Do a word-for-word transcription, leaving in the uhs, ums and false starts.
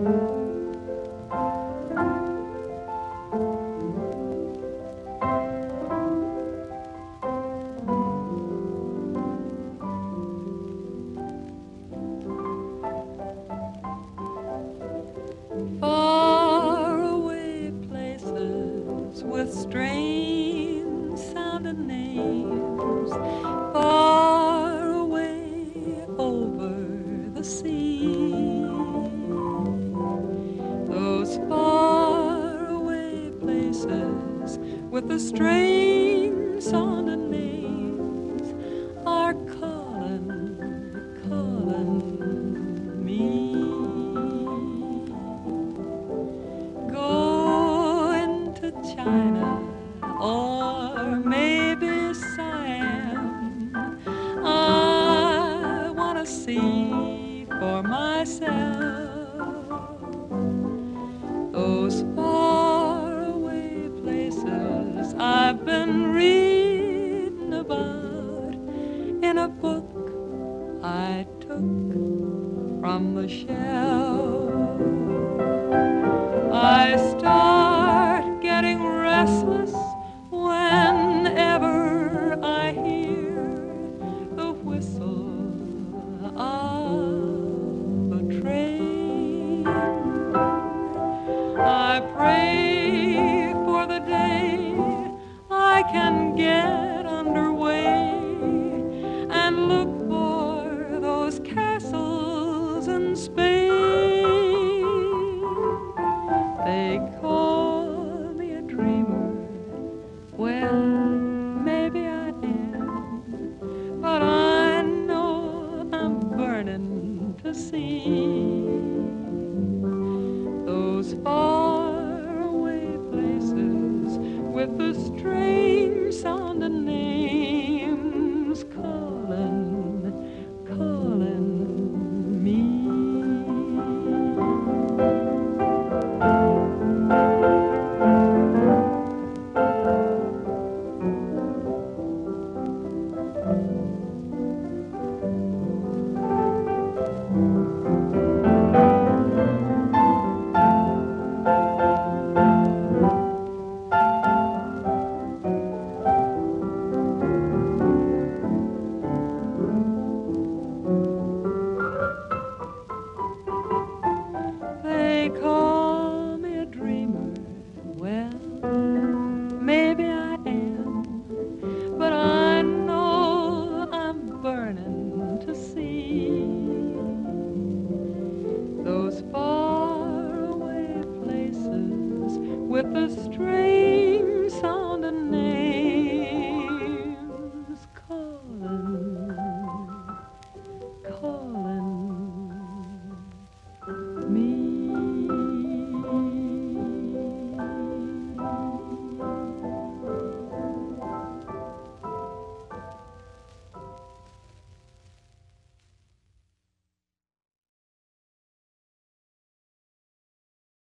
Far away places with strange sounding names, far away over the sea. Those far away places with the strange sounding names are calling, calling me. China or maybe Siam. I want to see for myself those faraway places I've been reading about in a book I took from the shelf. I start getting restless whenever I hear the whistle of a train. I pray for the day I can get underway and look for those castles in Spain. They call me a dreamer. Well, maybe I am, but I know I'm burning to see those far away places with the